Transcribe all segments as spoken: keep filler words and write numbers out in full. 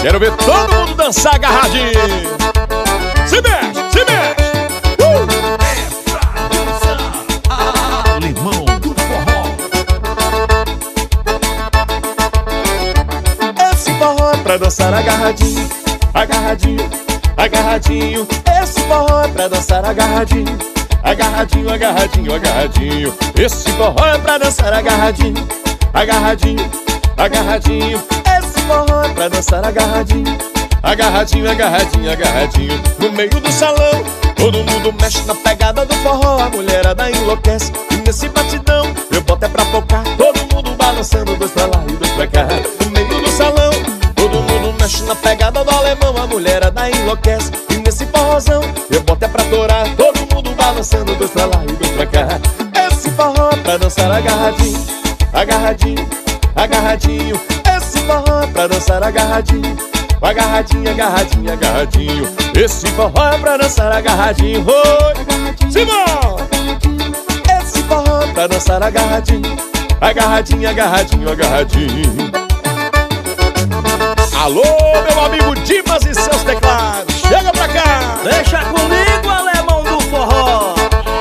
Quero ver todo mundo dançar agarradinho. Se mexe, se mexe. uh! É pra dançar. Alemão do forró. Esse forró é pra dançar agarradinho, agarradinho, agarradinho. Esse forró é pra dançar agarradinho, agarradinho, agarradinho, agarradinho. Esse forró é pra dançar agarradinho, agarradinho, agarradinho. Esse forró é pra dançar agarradinho, agarradinho, agarradinho, agarradinho. No meio do salão, todo mundo mexe na pegada do forró. A mulherada enlouquece e nesse batidão eu boto é pra focar. Todo mundo balançando, dois pra lá e dois pra cá. No meio do salão, todo mundo mexe na pegada do alemão. A mulherada enlouquece e nesse forrozão eu boto é pra torar. Todo mundo balançando, dois pra lá e dois pra cá. Esse forró é pra dançar agarradinho, agarradinho, agarradinho. Esse forró é pra dançar agarradinho, agarradinho, agarradinho, agarradinho. Esse forró é pra dançar agarradinho. Oi, Simão! Esse forró é pra dançar agarradinho, agarradinho, agarradinho, agarradinho. Alô, meu amigo Dimas e seus teclados, chega pra cá! Deixa comigo, alemão do forró.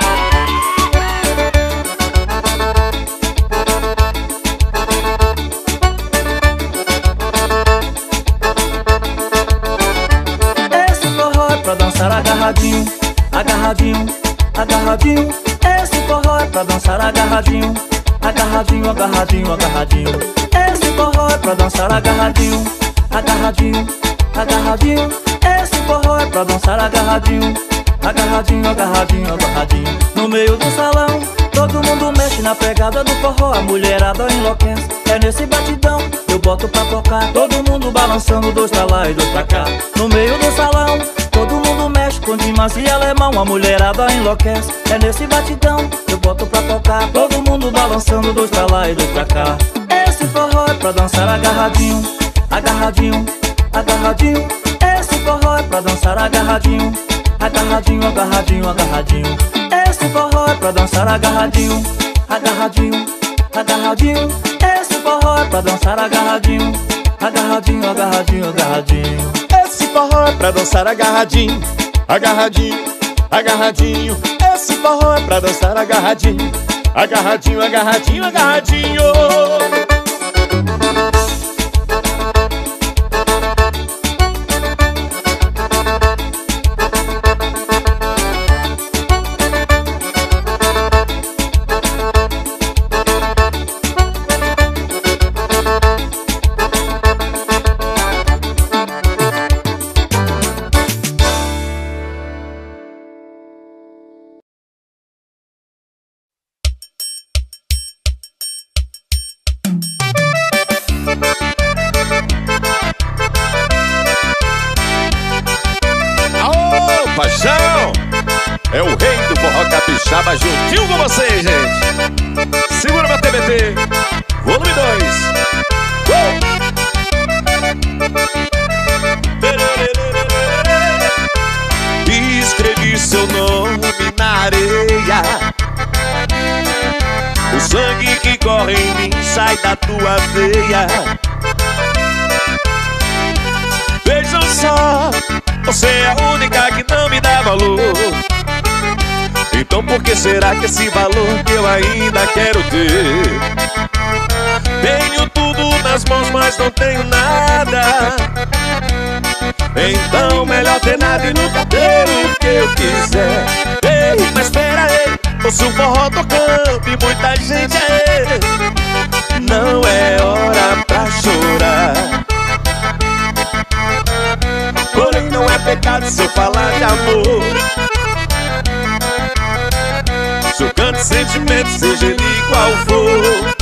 Esse forró é pra dançar agarradinho, agarradinho, agarradinho. Esse forró é pra dançar agarradinho, agarradinho, agarradinho, agarradinho. Esse forró é pra dançar agarradinho, agarradinho, agarradinho. Esse forró é pra dançar agarradinho, agarradinho, agarradinho, agarradinho. No meio do salão, todo mundo mexe na pegada do forró. A mulherada enlouquece, é nesse batidão eu boto pra tocar. Todo mundo balançando, dois pra lá e dois pra cá. No meio do salão, todo mundo mexe com Dimas e alemão. A mulherada enlouquece, é nesse batidão eu boto pra tocar. Todo mundo balançando, dois pra lá e dois pra cá. Esse forró é pra dançar agarradinho, agarradinho, agarradinho. Esse forró é pra dançar agarradinho, agarradinho, agarradinho, agarradinho. Esse forró é pra dançar agarradinho, agarradinho, agarradinho. Esse forró é pra dançar agarradinho, agarradinho, agarradinho, agarradinho. Esse forró é pra dançar agarradinho, agarradinho, agarradinho. Esse forró é pra dançar agarradinho, agarradinho, agarradinho, agarradinho. Paixão é o rei do forró capixaba, juntinho com vocês, gente. Segura meu T B T, volume dois. uh! Escrevi seu nome na areia. O sangue que corre em mim sai da tua veia. Vejam só, você é a única que não me dá valor. Então por que será que esse valor que eu ainda quero ter? Tenho tudo nas mãos, mas não tenho nada. Então melhor ter nada e nunca ter o que eu quiser. Ei, mas espera aí, ouço o forró tocando e muita gente aí. Não é hora pra chorar, porém não é pecado se eu falar de amor. Se eu canto sentimento, seja ele qual for,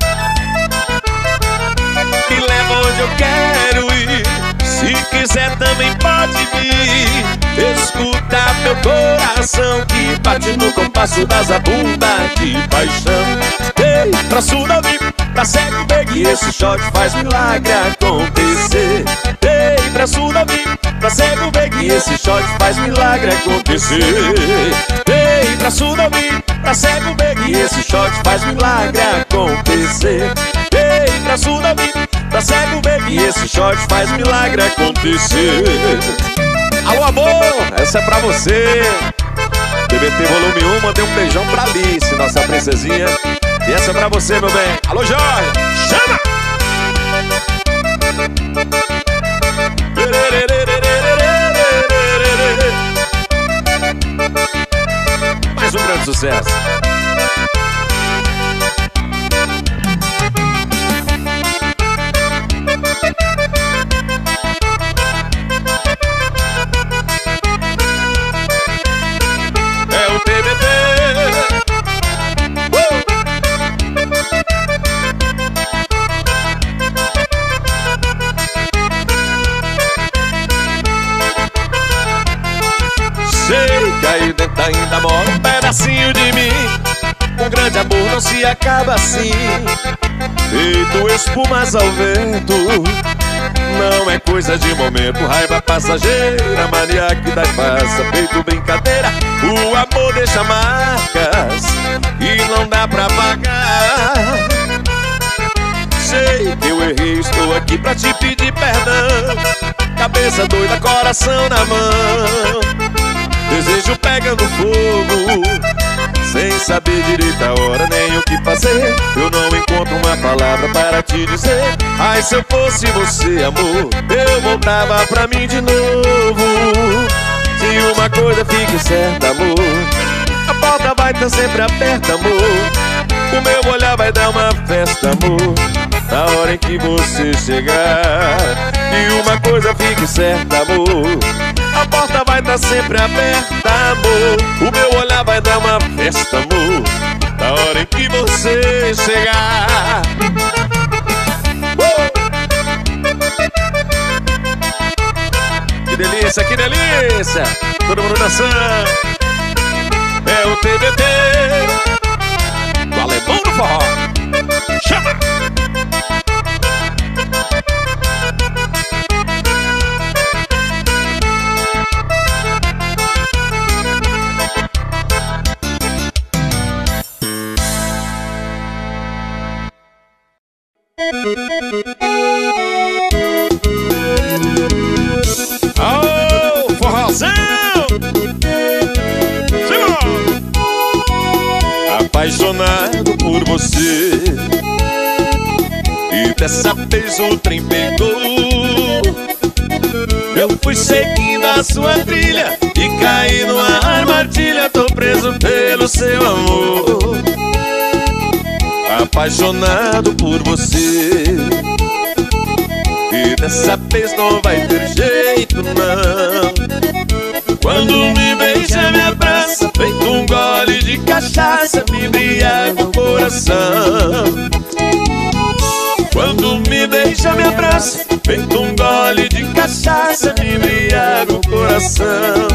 me leva onde eu quero ir. Se quiser também pode vir. Escuta meu coração que bate no compasso da zabumba de paixão. Ei, pra surdo ouvir, pra cego ver que esse shot faz milagre acontecer. Ei, pra surdo ouvir, pra cego ver que esse shot faz milagre acontecer. Ei, pra surdo ouvir, pra cego ver que esse shot faz milagre acontecer. Ei, pra surdo ouvir, Tá cego, baby, esse short faz milagre acontecer. Alô, amor, essa é pra você. B B T volume um, mandei um beijão pra Alice, nossa princesinha. E essa é pra você, meu bem. Alô, Jorge, chama! Mais um grande sucesso. É o T B T. Uh! Sei que aí dentro ainda mora um pedacinho de mim. Um grande amor não se acaba assim, feito espumas ao vento. Não é coisa de momento, raiva passageira, mania que dá e passa, feito brincadeira. O amor deixa marcas e não dá pra pagar. Sei que eu errei, estou aqui pra te pedir perdão. Cabeça doida, coração na mão, desejo pegando fogo, sem saber direito a hora nem o que fazer. Eu não encontro uma palavra para te dizer. Ai, se eu fosse você, amor, eu voltava pra mim de novo. Se uma coisa fica certa, amor, a porta vai estar sempre aberta, amor. O meu olhar vai dar uma festa, amor, na hora em que você chegar. E uma coisa fique certa, amor, a porta vai estar sempre aberta, amor. O meu olhar vai dar uma festa, amor, na hora em que você chegar. uh! Que delícia, que delícia! Todo mundo dançando. É o T B T do Alemão do Forró. Chama! Oh, forrozão! Simão! Apaixonado por você, e dessa vez o trem pegou. Eu fui seguindo a sua trilha e caí numa armadilha. Tô preso pelo seu amor. Apaixonado por você, e dessa vez não vai ter jeito não. Quando me beija, me abraça, feito um gole de cachaça, me embriaga o coração. Quando me beija, me abraça, feito um gole de cachaça, me embriaga o coração.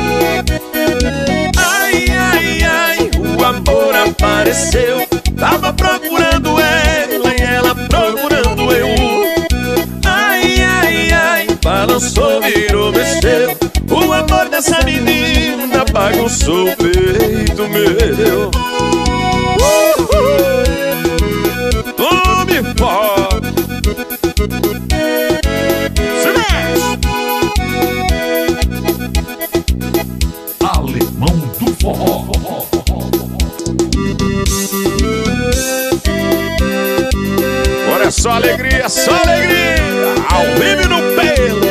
Ai, ai, ai, o amor apareceu. Tava procurando ela e ela procurando eu. Ai, ai, ai, balançou, virou, mexeu. O amor dessa menina bagunçou o peito meu. Uhul. Tome forró. Se mexe. Alemão do Forró. Agora é só alegria, só alegria. Ao vivo no pelo.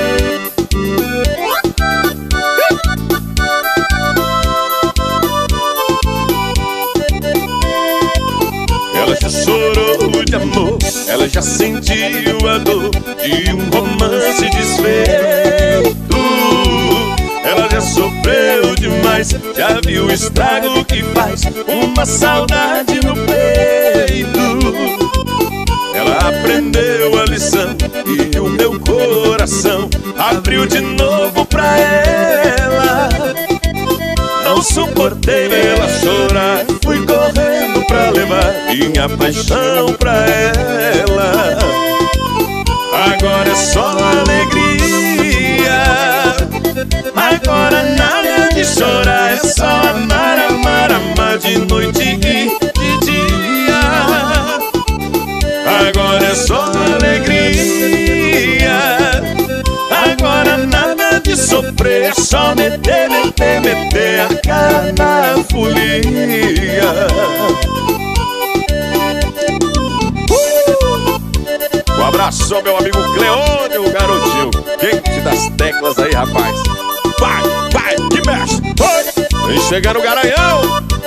Ela já chorou de amor, ela já sentiu a dor de um romance desfeito. Ela já sofreu demais, já viu o estrago que faz uma saudade no peito. Ela aprendeu a lição e o meu coração abriu de novo pra ela. Não suportei vê-la chorar, fui correndo pra levar minha paixão pra ela. Agora é só alegria, agora nada de chorar, é só amar, amar, amar de noite e de dia. Agora é só alegria, só meter, meter, meter a cara na folia. Um abraço ao meu amigo Cleônio, o garotinho quente das teclas aí, rapaz. Vai, vai, que mexe, vai. Vem chegando o Garanhão.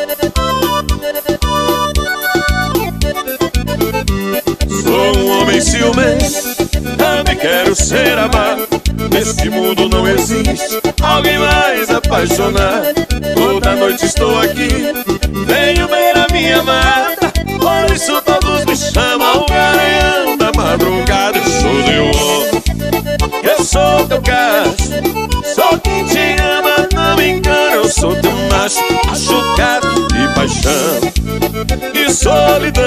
Sou um homem ciumento, também quero ser amado. Nesse mundo não existe alguém mais apaixonado. Toda noite estou aqui, venho ver a minha amada. Por isso todos me chamam o Garanhão da madrugada. Eu sou teu homem, eu sou teu cacho, sou quem te ama, não me engana. Eu sou teu macho, machucado de paixão e solidão.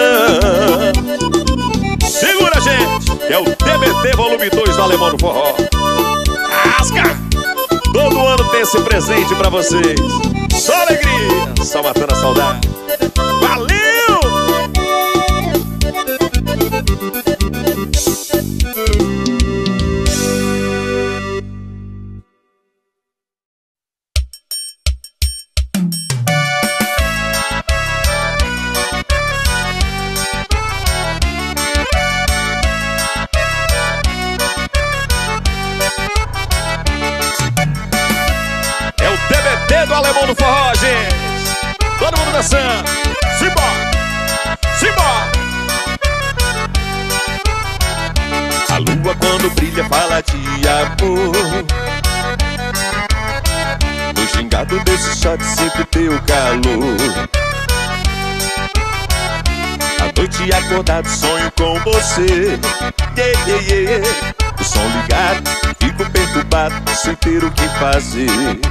Segura, gente, que é o T B T volume dois do Alemão do Forró. Asca! Todo ano tem esse presente pra vocês. Só alegria, só matando a saudade. Valeu! Do Alemão do Forró, gente. Todo mundo dançando. Simbora, simbora. A lua quando brilha fala de amor. No gingado desse shot sempre tem o calor. À noite acordado sonho com você. Yeah, yeah, yeah. O som ligado, fico perturbado sem ter o que fazer.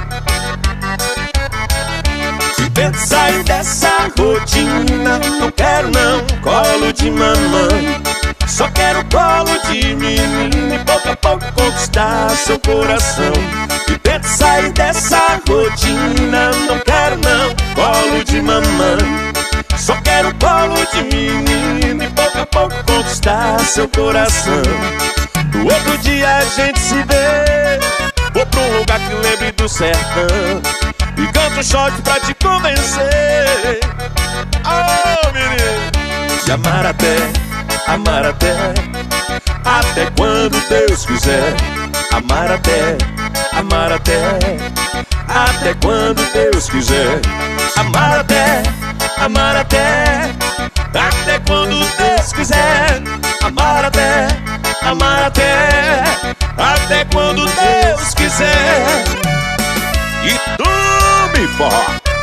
Tento sair dessa rotina, não quero não colo de mamãe. Só quero colo de menino e pouco a pouco conquistar seu coração. E tento sair dessa rotina, não quero não colo de mamãe. Só quero colo de menino e pouco a pouco conquistar seu coração. No outro dia a gente se vê, vou pra um lugar que lembre do sertão e canto um shot pra te convencer. Oh, menino, de amar até, amar até, até quando Deus quiser. Amar até, amar até, até quando Deus quiser. Amar até, amar até, até quando Deus quiser. Amar até, amar até, até quando Deus quiser. E tu me forró.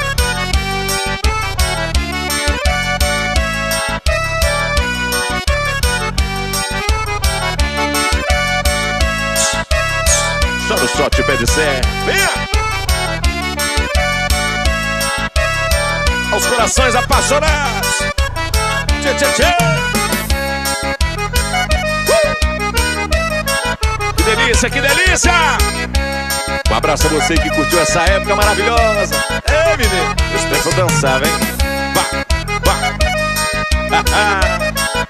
Chora o shot, pé de sé. Venha! Aos corações apaixonados. Tchê, tchê, tchê. Uh! Que delícia, que delícia! Um abraço a você que curtiu essa época maravilhosa. Ei, menino, esse tempo eu dançava, hein? Vai, vai.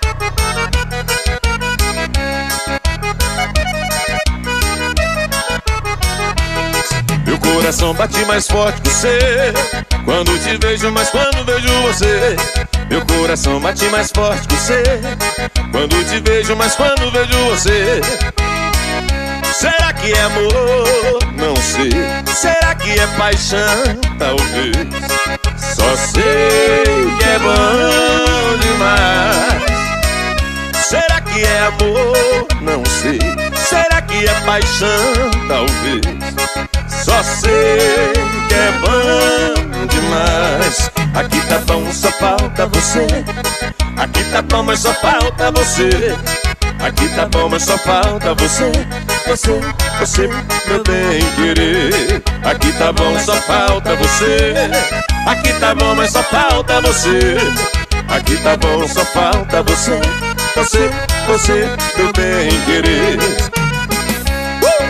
Meu coração bate mais forte que você quando te vejo, mas quando vejo você. Meu coração bate mais forte que você quando te vejo, mas quando vejo você. Será que é amor? Não sei. Será que é paixão? Talvez. Só sei que é bom demais. Será que é amor? Não sei. Será que é paixão? Talvez. Só sei que é bom demais. Aqui tá bom, só falta você. Aqui tá bom, mas só falta você. Aqui tá bom, mas só falta você. Você, você, meu bem querer. Aqui tá bom, só falta você. Aqui tá bom, mas só falta você. Aqui tá bom, só falta você. Você, você, meu bem querer. uh!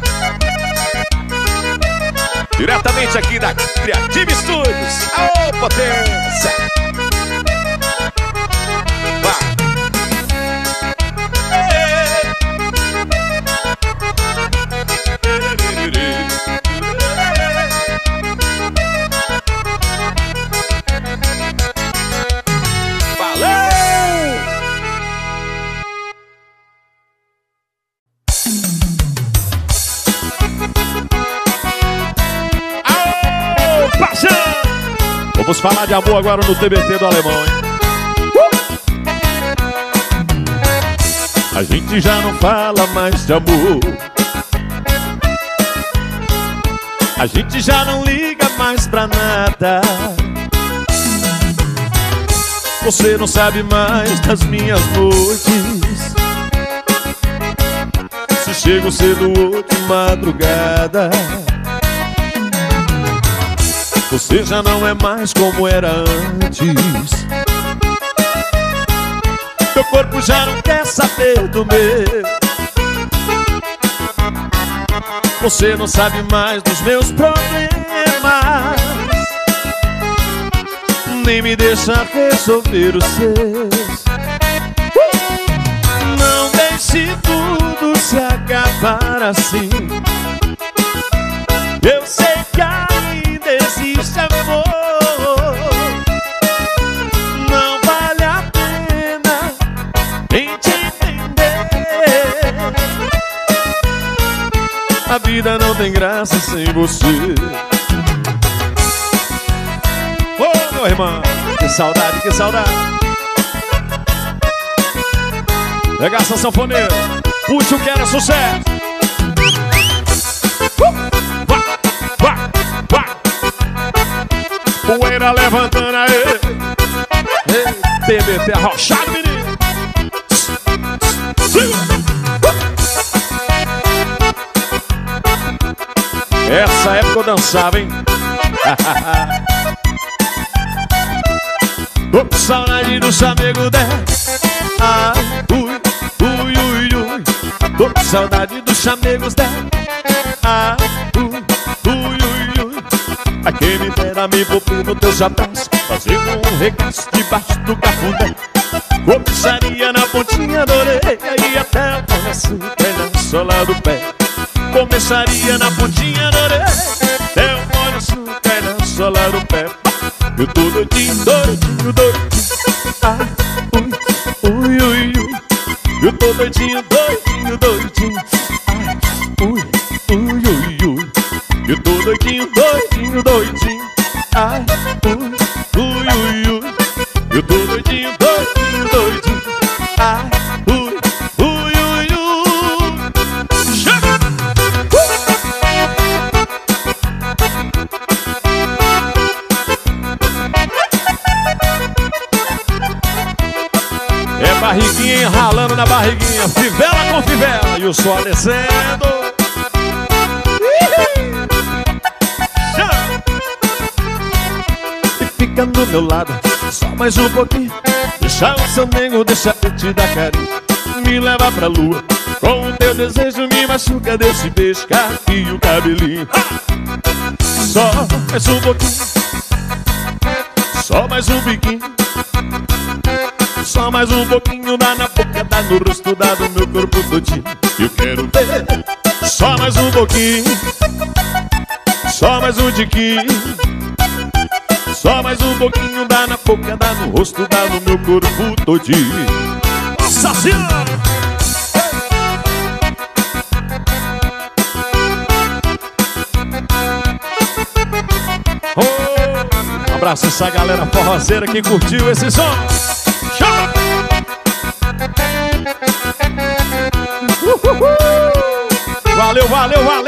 Diretamente aqui da Creative Studios. Aô, potência! Vai! Vamos falar de amor agora no T B T do Alemão, hein? A gente já não fala mais de amor. A gente já não liga mais pra nada. Você não sabe mais das minhas noites, se chego cedo ou de madrugada. Você já não é mais como era antes. Meu corpo já não quer saber do meu. Você não sabe mais dos meus problemas, nem me deixa resolver os seus. Não deixe tudo se acabar assim. Eu sei que ainda existe amor. Não vale a pena nem te entender. A vida não tem graça sem você. Ô, oh, meu irmão, que saudade, que saudade. Regaça sanfoneiro, puxa o que era sucesso. uh, Vai, vai, vai. Poeira levantando aí. Ei, T B T arrochado, menino. Essa época eu dançava, hein? Tô com saudade do chamego dela. Ai, ui, ui, ui, ui. Tô com saudade dos chamegos dela. Ai, ui, ui, ui, ui. A quem me dera me envolver no teu abraços, fazendo um regaço debaixo do cafundé. Começaria na pontinha da orelha e até o açúcar na sola do pé. Começaria na pontinha da orelha, até o açúcar na sola do pé. Eu tô doidinho, doidinho, doidinho. Ai, ui, ui, ui, ui. Eu tô doidinho, doidinho, doidinho. Ai, ui, ui, ui, ui. Eu tô doidinho, doidinho, doidinho. Ai, ui, ui, ui, ui. Eu tô doidinho, doidinho, doidinho. Ai, ui, ui, ui, ui. Chega! É barriguinha ralando na barriguinha, fivela com fivela, e o sol descendo. E fica do meu lado, só mais um pouquinho. Deixa o seu nego, deixa eu te dar carinho. Me leva pra lua, com o teu desejo me machuca desse beijo, e o cabelinho. Só mais um pouquinho, só mais um biquinho. Só mais um pouquinho, dá na boca, dá no rosto, dá no meu corpo todinho. Eu quero ver. Só mais um pouquinho, só mais um tiquinho. Só mais um pouquinho, dá na boca, dá no rosto, dá no meu corpo todinho. Nossa Senhora! Oh, um abraço a essa galera forrozeira que curtiu esse som. Chama! Uhul! Valeu, valeu, valeu!